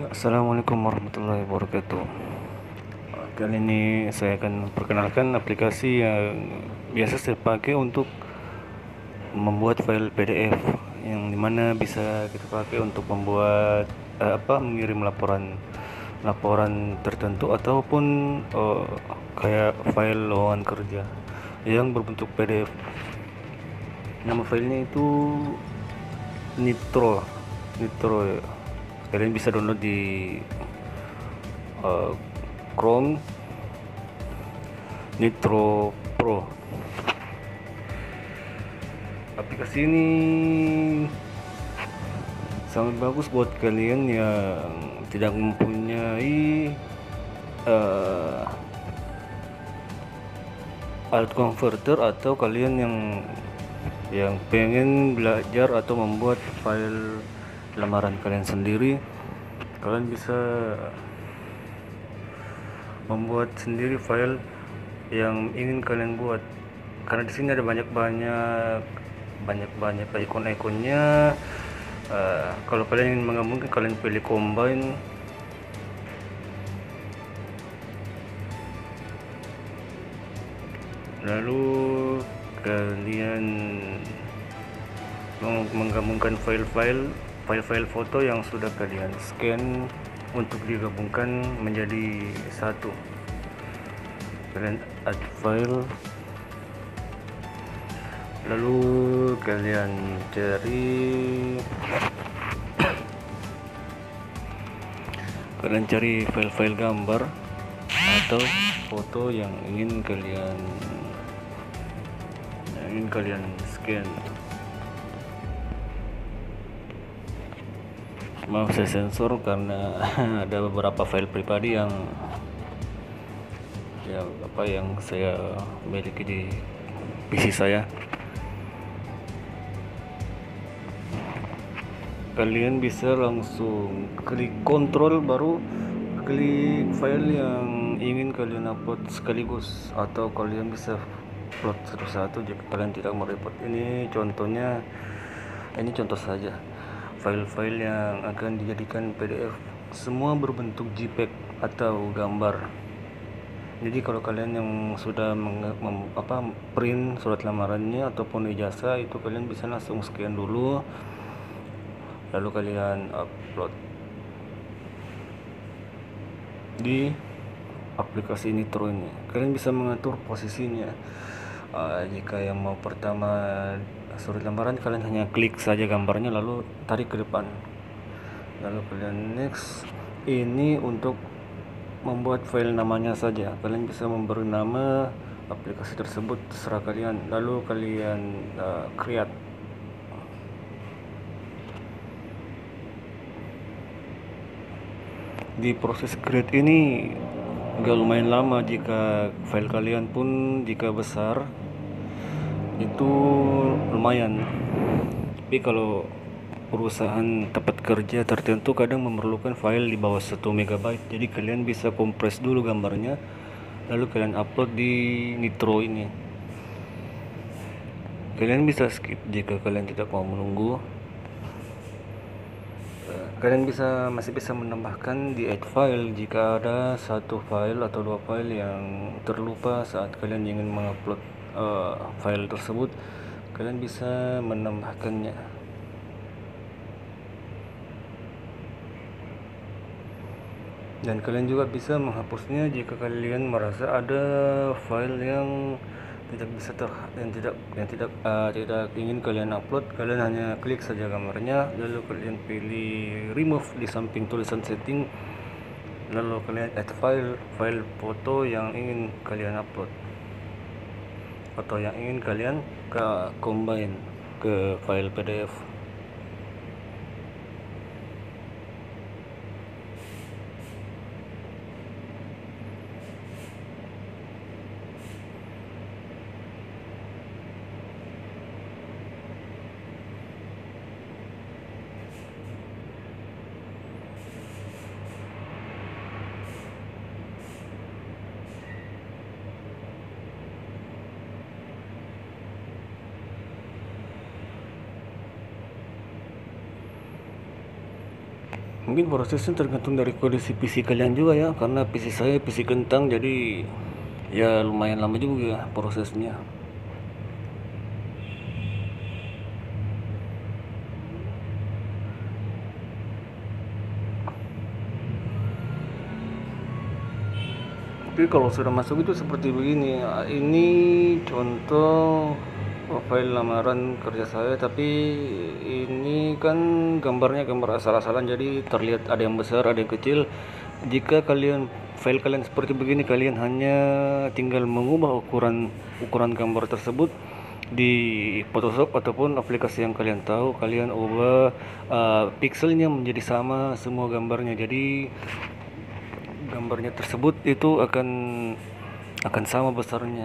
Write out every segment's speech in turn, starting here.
Assalamualaikum warahmatullahi wabarakatuh. Kali ini saya akan perkenalkan aplikasi yang biasa saya pakai untuk membuat file PDF, yang dimana bisa kita pakai untuk membuat mengirim laporan laporan tertentu ataupun kayak file lowongan kerja yang berbentuk PDF. Nama filenya itu Nitro. Nitro. Kalian bisa download di uh, Chrome. Nitro Pro. Aplikasi ini sangat bagus buat kalian yang tidak mempunyai uh, alat converter, atau kalian yang pengen belajar atau membuat file lamaran kalian sendiri. Kalian bisa membuat sendiri file yang ingin kalian buat, karena di sini ada banyak ikon-ikonnya. Kalau kalian ingin menggabungkan, kalian pilih combine. Lalu kalian menggabungkan file-file foto yang sudah kalian scan untuk digabungkan menjadi satu. Kalian add file, lalu kalian cari file-file gambar atau foto yang ingin kalian scan. Maaf, saya sensor karena ada beberapa file pribadi yang saya miliki di PC saya. Kalian bisa langsung klik kontrol, baru klik file yang ingin kalian upload sekaligus, atau kalian bisa upload satu-satu jika kalian tidak mau repot. Ini contoh saja file-file yang akan dijadikan PDF, semua berbentuk JPEG atau gambar. Jadi kalau kalian yang sudah print surat lamarannya ataupun ijazah, itu kalian bisa langsung scan dulu, lalu kalian upload di aplikasi Nitro ini. Kalian bisa mengatur posisinya. Jika yang mau pertama surat lamaran, kalian hanya klik saja gambarnya lalu tarik ke depan, lalu kalian next. Ini untuk membuat file namanya saja. Kalian bisa memberi nama aplikasi tersebut, terserah kalian. Lalu kalian create. Di proses create ini agak lumayan lama. Jika file kalian pun jika besar, itu lumayan. Tapi kalau perusahaan tempat kerja tertentu kadang memerlukan file di bawah 1 MB, jadi kalian bisa kompres dulu gambarnya, lalu kalian upload di Nitro ini. Kalian bisa skip jika kalian tidak mau menunggu. Kalian masih bisa menambahkan di add file jika ada satu file atau dua file yang terlupa saat kalian ingin mengupload file tersebut. Kalian bisa menambahkannya. Dan kalian juga bisa menghapusnya jika kalian merasa ada file yang tidak ingin kalian upload. Kalian hanya klik saja gambarnya, lalu kalian pilih remove di samping tulisan setting, lalu kalian add file foto yang ingin kalian upload atau yang ingin kalian combine ke file PDF. Mungkin prosesnya tergantung dari kondisi PC kalian juga ya, karena PC saya PC kentang, jadi ya lumayan lama juga prosesnya. Tapi kalau sudah masuk itu seperti begini. Ini contoh file lamaran kerja saya, tapi ini kan gambarnya gambar asal-asalan, jadi terlihat ada yang besar ada yang kecil. Jika file kalian seperti begini, kalian hanya tinggal mengubah ukuran gambar tersebut di Photoshop ataupun aplikasi yang kalian tahu. Kalian ubah pixelnya menjadi sama semua gambarnya, jadi gambarnya tersebut itu akan sama besarnya.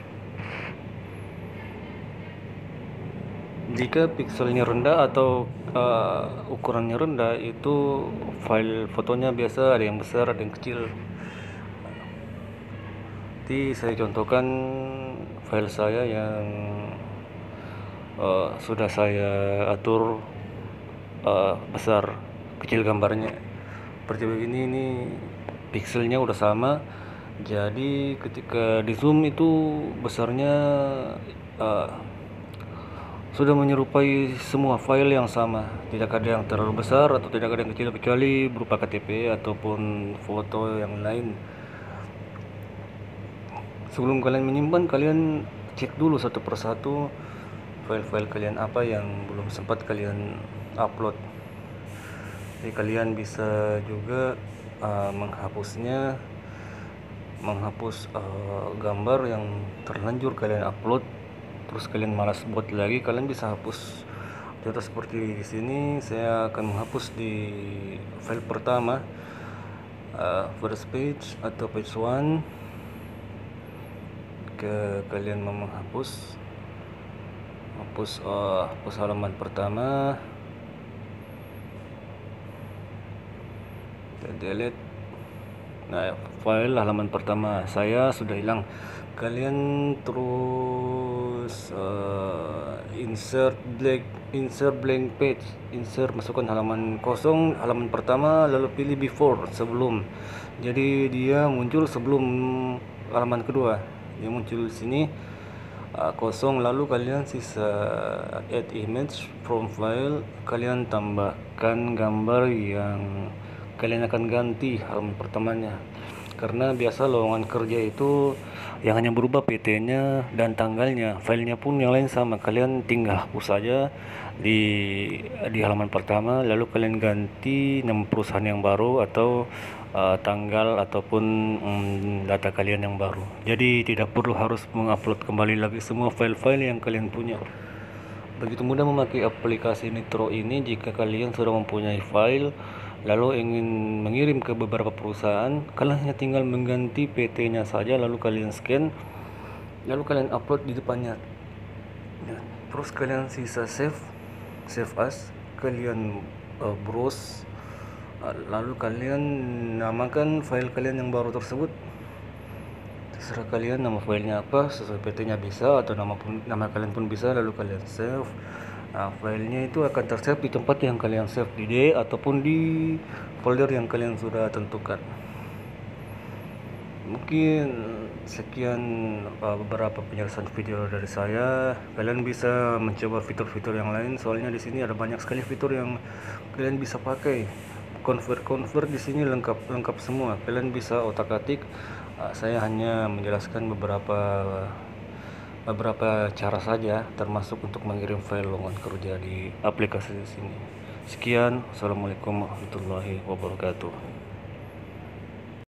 Jika pixelnya rendah atau ukurannya rendah, itu file fotonya biasa ada yang besar ada yang kecil. Nanti saya contohkan file saya yang sudah saya atur besar kecil gambarnya seperti begini. Ini pixelnya udah sama, jadi ketika di zoom itu besarnya sudah menyerupai semua file yang sama, tidak ada yang terlalu besar atau tidak ada yang kecil, kecuali berupa KTP ataupun foto yang lain. Sebelum kalian menyimpan, kalian cek dulu satu persatu file-file kalian apa yang belum sempat kalian upload. Jadi kalian bisa juga menghapus gambar yang terlanjur kalian upload, terus kalian malas buat lagi, kalian bisa hapus. Contoh seperti di sini, saya akan menghapus di file pertama, first page atau page 1. Kalian mau menghapus halaman pertama, delete. Nah, file halaman pertama saya sudah hilang. Kalian terus insert blank page, masukkan halaman kosong, halaman pertama, lalu pilih before, sebelum. Jadi dia muncul sebelum halaman kedua, dia muncul di sini kosong. Lalu kalian sisa add image from file, kalian tambahkan gambar yang kalian akan ganti halaman pertamanya. Karena biasa lowongan kerja itu yang hanya berubah PT-nya dan tanggalnya, filenya pun yang lain sama. Kalian tinggal hapus saja di halaman pertama, lalu kalian ganti nama perusahaan yang baru atau tanggal ataupun data kalian yang baru. Jadi tidak perlu harus mengupload kembali lagi semua file-file yang kalian punya. Begitu mudah memakai aplikasi Nitro ini. Jika kalian sudah mempunyai file lalu ingin mengirim ke beberapa perusahaan, kalian hanya tinggal mengganti PT-nya saja, lalu kalian scan, lalu kalian upload di depannya. Terus kalian sisa save as, kalian browse, lalu kalian namakan file kalian yang baru tersebut. Terserah kalian nama filenya apa, sesuai PT-nya bisa, atau nama kalian pun bisa. Lalu kalian save. Nah, filenya itu akan tersave di tempat yang kalian save, di D ataupun di folder yang kalian sudah tentukan. Mungkin sekian beberapa penjelasan video dari saya. Kalian bisa mencoba fitur-fitur yang lain, soalnya di sini ada banyak sekali fitur yang kalian bisa pakai. Convert di sini lengkap semua. Kalian bisa otak-atik. Saya hanya menjelaskan beberapa cara saja, termasuk untuk mengirim file lowongan kerja di aplikasi di sini. Sekian, assalamualaikum warahmatullahi wabarakatuh.